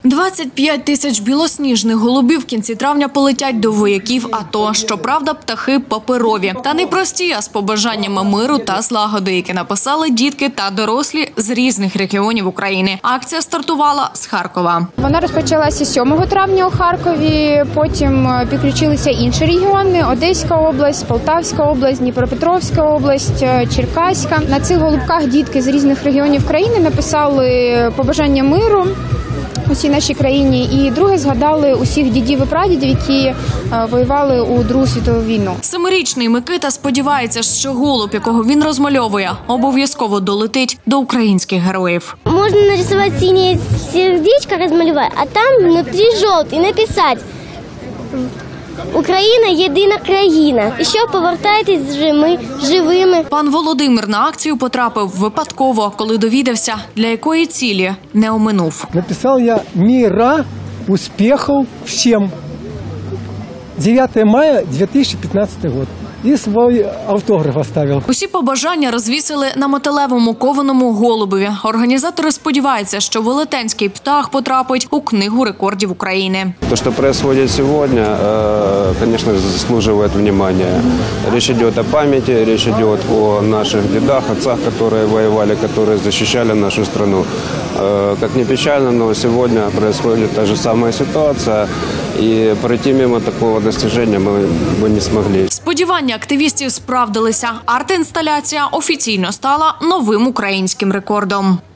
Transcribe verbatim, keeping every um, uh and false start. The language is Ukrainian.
двадцять п'ять тисяч білосніжних голубів в кінці травня полетять до вояків АТО. Щоправда, птахи паперові. Та не прості, а з побажаннями миру та злагоди, які написали дітки та дорослі з різних регіонів України. Акція стартувала з Харкова. Вона розпочалася сьомого травня у Харкові, потім підключилися інші регіони – Одеська область, Полтавська область, Дніпропетровська область, Черкаська. На цих голубках дітки з різних регіонів країни написали побажання миру усій нашій країні. І друге, згадали усіх дідів і прадідів, які воювали у Другу світову війну. Семирічний Микита сподівається, що голуб, якого він розмальовує, обов'язково долетить до українських героїв. Можна нарисувати синє сердечко, розмалювати, а там внутрі жовтий написати: Україна – єдина країна. І що, повертайтесь живими. Пан Володимир на акцію потрапив випадково, коли довідався, для якої цілі не оминув. Написав я «Міра, успіхів всім». дев'ятого мая дві тисячі п'ятнадцятого року. І свій автограф оставив. Усі побажання розвісили на металевому кованому голубові. Організатори сподіваються, що велетенський птах потрапить у книгу рекордів України. То, що відбувається сьогодні, звісно, заслуговує внимання. Річ йде о пам'яті, річ йде о наших дідах, отцах, які воювали, які захищали нашу країну. Як не печально, але сьогодні відбувається та ж сама ситуація. І пройти мимо такого досягнення ми б не змогли. Сподівання активістів справдилися. Арт-інсталяція офіційно стала новим українським рекордом.